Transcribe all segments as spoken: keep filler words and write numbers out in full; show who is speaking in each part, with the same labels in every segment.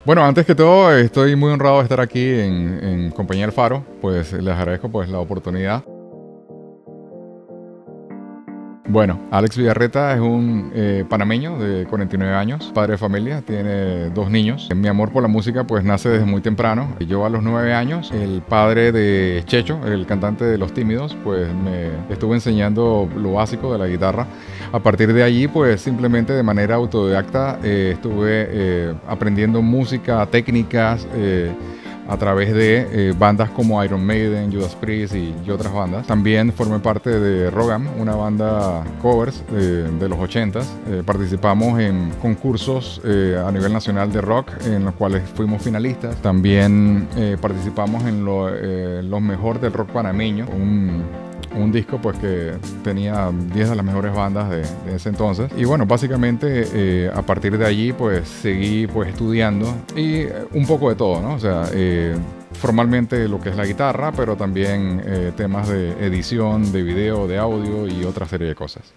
Speaker 1: Bueno, antes que todo, estoy muy honrado de estar aquí en, en compañía del Faro. Pues les agradezco pues la oportunidad. Bueno, Alex Villarreta es un eh, panameño de cuarenta y nueve años, padre de familia, tiene dos niños. Mi amor por la música pues nace desde muy temprano. Yo a los nueve años, el padre de Checho, el cantante de Los Tímidos, pues me estuvo enseñando lo básico de la guitarra. A partir de allí pues simplemente de manera autodidacta eh, estuve eh, aprendiendo música, técnicas, eh, a través de eh, bandas como Iron Maiden, Judas Priest y, y otras bandas. También formé parte de Rogam, una banda covers eh, de los ochentas. Eh, participamos en concursos eh, a nivel nacional de rock, en los cuales fuimos finalistas. También eh, participamos en lo, eh, los mejor del rock panameño, un un disco pues que tenía diez de las mejores bandas de, de ese entonces. Y bueno, básicamente eh, a partir de allí pues seguí pues estudiando y un poco de todo, ¿no? O sea, eh, formalmente lo que es la guitarra, pero también eh, temas de edición, de video, de audio y otra serie de cosas.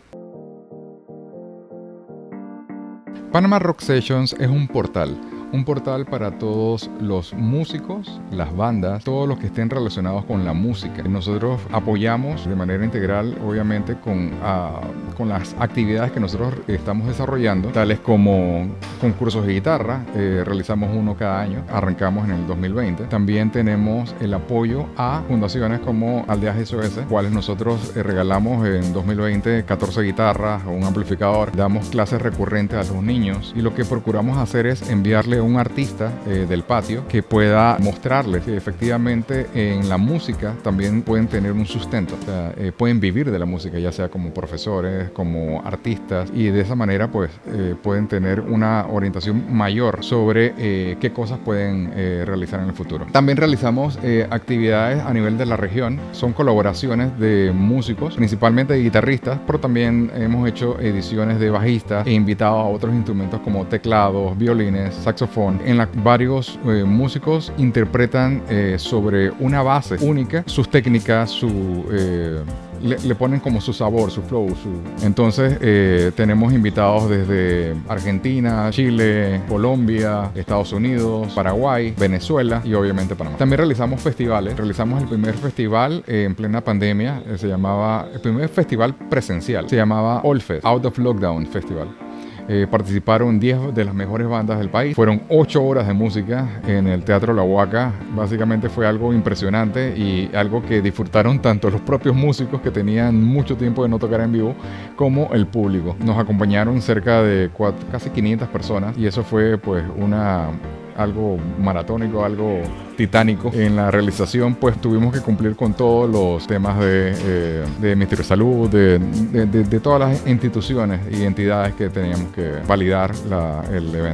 Speaker 1: Panama Rock Sessions es un portal. Un portal para todos los músicos, las bandas, todos los que estén relacionados con la música. Nosotros apoyamos de manera integral, obviamente, con, uh, con las actividades que nosotros estamos desarrollando, tales como concursos de guitarra, eh, realizamos uno cada año, arrancamos en el dos mil veinte. También tenemos el apoyo a fundaciones como Aldeas S O S, cuales nosotros eh, regalamos en dos mil veinte catorce guitarras o un amplificador, damos clases recurrentes a los niños y lo que procuramos hacer es enviarle un artista eh, del patio que pueda mostrarles que efectivamente en la música también pueden tener un sustento, o sea, eh, pueden vivir de la música, ya sea como profesores, como artistas, y de esa manera pues eh, pueden tener una orientación mayor sobre eh, qué cosas pueden eh, realizar en el futuro. También realizamos eh, actividades a nivel de la región, son colaboraciones de músicos, principalmente de guitarristas, pero también hemos hecho ediciones de bajistas e invitado a otros instrumentos como teclados, violines, saxofones, en la que varios eh, músicos interpretan eh, sobre una base única sus técnicas, su, eh, le, le ponen como su sabor, su flow. Su... Entonces eh, tenemos invitados desde Argentina, Chile, Colombia, Estados Unidos, Paraguay, Venezuela y obviamente Panamá. También realizamos festivales. Realizamos el primer festival eh, en plena pandemia, eh, se llamaba, el primer festival presencial, se llamaba Allfest, Out of Lockdown Festival. Eh, participaron diez de las mejores bandas del país. Fueron ocho horas de música en el Teatro La Huaca. Básicamente fue algo impresionante y algo que disfrutaron tanto los propios músicos que tenían mucho tiempo de no tocar en vivo como el público. Nos acompañaron cerca de cuatro, casi quinientas personas y eso fue pues una... algo maratónico, algo titánico. En la realización pues tuvimos que cumplir con todos los temas de, eh, de Ministerio de Salud, de, de, de, de todas las instituciones y entidades que teníamos que validar la, el evento.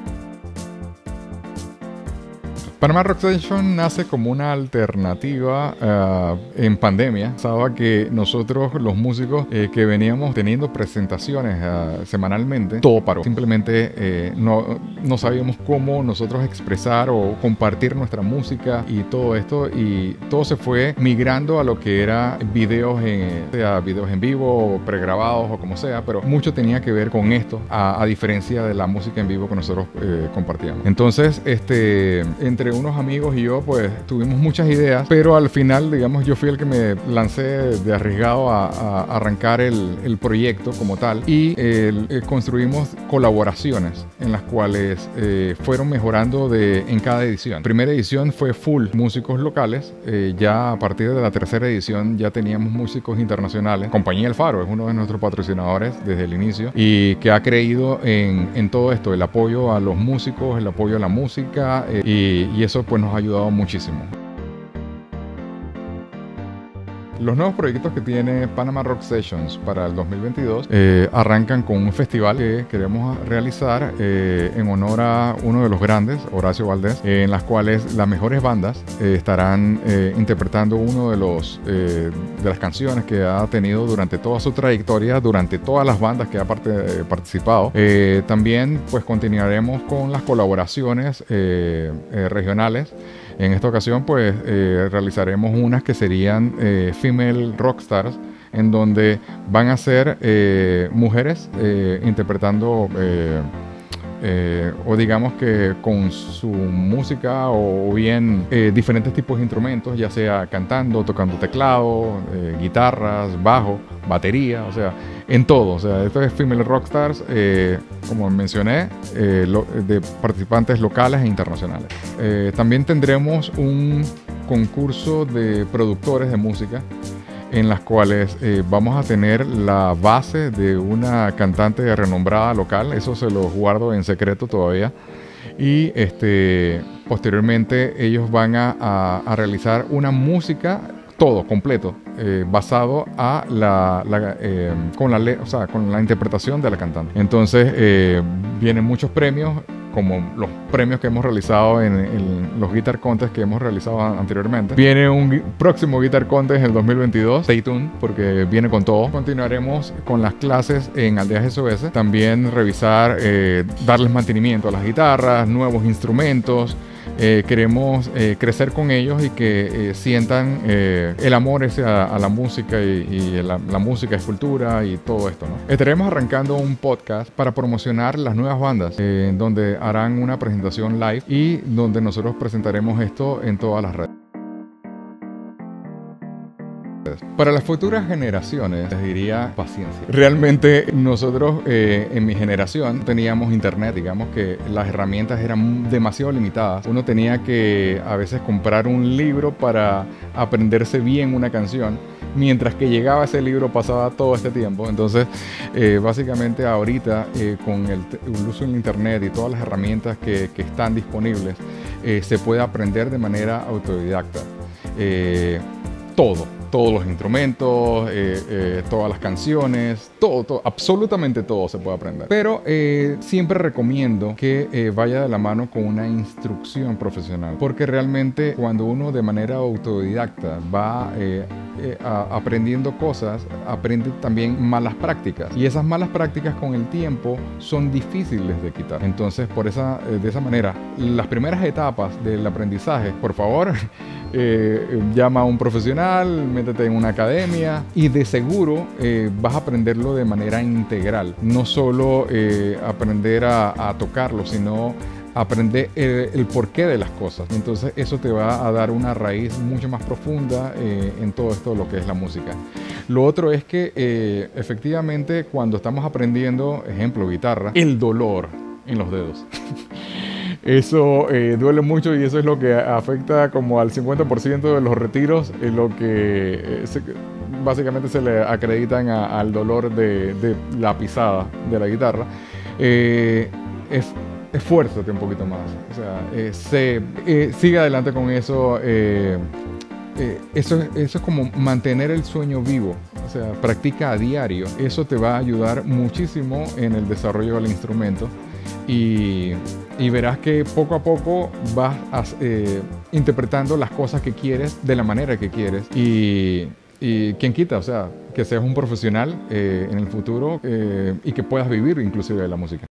Speaker 1: Panama Rock Session nace como una alternativa uh, en pandemia. Pensaba que nosotros, los músicos eh, que veníamos teniendo presentaciones uh, semanalmente, todo paró. Simplemente eh, no, no sabíamos cómo nosotros expresar o compartir nuestra música y todo esto. Y todo se fue migrando a lo que era videos en, sea videos en vivo, pregrabados o como sea. Pero mucho tenía que ver con esto, a, a diferencia de la música en vivo que nosotros eh, compartíamos. Entonces, este, entre unos amigos y yo pues tuvimos muchas ideas, pero al final digamos yo fui el que me lancé de arriesgado a, a arrancar el, el proyecto como tal y eh, eh, construimos colaboraciones en las cuales eh, fueron mejorando de, en cada edición. Primera edición fue full músicos locales, eh, ya a partir de la tercera edición ya teníamos músicos internacionales. Compañía El Faro es uno de nuestros patrocinadores desde el inicio y que ha creído en, en todo esto, el apoyo a los músicos, el apoyo a la música eh, y, y eso pues nos ha ayudado muchísimo. Los nuevos proyectos que tiene Panama Rock Sessions para el dos mil veintidós eh, arrancan con un festival que queremos realizar eh, en honor a uno de los grandes, Horacio Valdés, eh, en las cuales las mejores bandas eh, estarán eh, interpretando uno de los eh, de las canciones que ha tenido durante toda su trayectoria, durante todas las bandas que ha parte, eh, participado. Eh, también pues continuaremos con las colaboraciones eh, eh, regionales. En esta ocasión pues eh, realizaremos unas que serían eh, Female Rockstars, en donde van a ser eh, mujeres eh, interpretando eh, eh, o digamos que con su música o bien eh, diferentes tipos de instrumentos, ya sea cantando, tocando teclado, eh, guitarras, bajo, batería, o sea, en todo. O sea, esto es Female Rockstars, eh, como mencioné, eh, lo, de participantes locales e internacionales. Eh, también tendremos un concurso de productores de música en las cuales eh, vamos a tener la base de una cantante renombrada local. Eso se lo guardo en secreto todavía. Y este, posteriormente ellos van a, a, a realizar una música, todo completo, eh, basado a la, la, eh, con, la o sea, con la interpretación de la cantante. Entonces eh, vienen muchos premios, como los premios que hemos realizado en, en los Guitar Contest que hemos realizado anteriormente. Viene un próximo Guitar Contest en el dos mil veintidós. Stay tuned, porque viene con todo. Continuaremos con las clases en Aldeas S O S. También revisar, eh, darles mantenimiento a las guitarras, nuevos instrumentos. Eh, queremos eh, crecer con ellos y que eh, sientan eh, el amor ese a, a la música y, y la, la música es cultura y todo esto, ¿no? Estaremos arrancando un podcast para promocionar las nuevas bandas, eh, donde harán una presentación live y donde nosotros presentaremos esto en todas las redes. Para las futuras generaciones les diría paciencia. Realmente nosotros eh, en mi generación teníamos internet, digamos que las herramientas eran demasiado limitadas. Uno tenía que a veces comprar un libro para aprenderse bien una canción. Mientras que llegaba ese libro pasaba todo este tiempo. Entonces eh, básicamente ahorita eh, con el, el uso del internet y todas las herramientas que, que están disponibles, eh, se puede aprender de manera autodidacta. Eh, todo. Todos los instrumentos, eh, eh, todas las canciones, todo, todo, absolutamente todo se puede aprender. Pero eh, siempre recomiendo que eh, vaya de la mano con una instrucción profesional, porque realmente cuando uno de manera autodidacta va eh, eh, a, aprendiendo cosas, aprende también malas prácticas. Y esas malas prácticas con el tiempo son difíciles de quitar. Entonces, por esa, eh, de esa manera, las etapas del aprendizaje, por favor, eh, llama a un profesional, métete en una academia y de seguro eh, vas a aprenderlo de manera integral. No solo eh, aprender a, a tocarlo, sino aprender el, el porqué de las cosas. Entonces eso te va a dar una raíz mucho más profunda eh, en todo esto lo que es la música. Lo otro es que eh, efectivamente cuando estamos aprendiendo, ejemplo, guitarra, el dolor en los dedos. Eso eh, duele mucho y eso es lo que afecta como al cincuenta por ciento de los retiros, eh, lo que eh, se, básicamente se le acreditan a, al dolor de, de la pisada de la guitarra. Eh, es, esfuérzate un poquito más, o sea, eh, se, eh, sigue adelante con eso. Eh, eh, eso, eso es como mantener el sueño vivo, o sea, practica a diario. Eso te va a ayudar muchísimo en el desarrollo del instrumento. Y, y verás que poco a poco vas a, eh, interpretando las cosas que quieres de la manera que quieres. Y, y quién quita, o sea, que seas un profesional eh, en el futuro eh, y que puedas vivir inclusive de la música.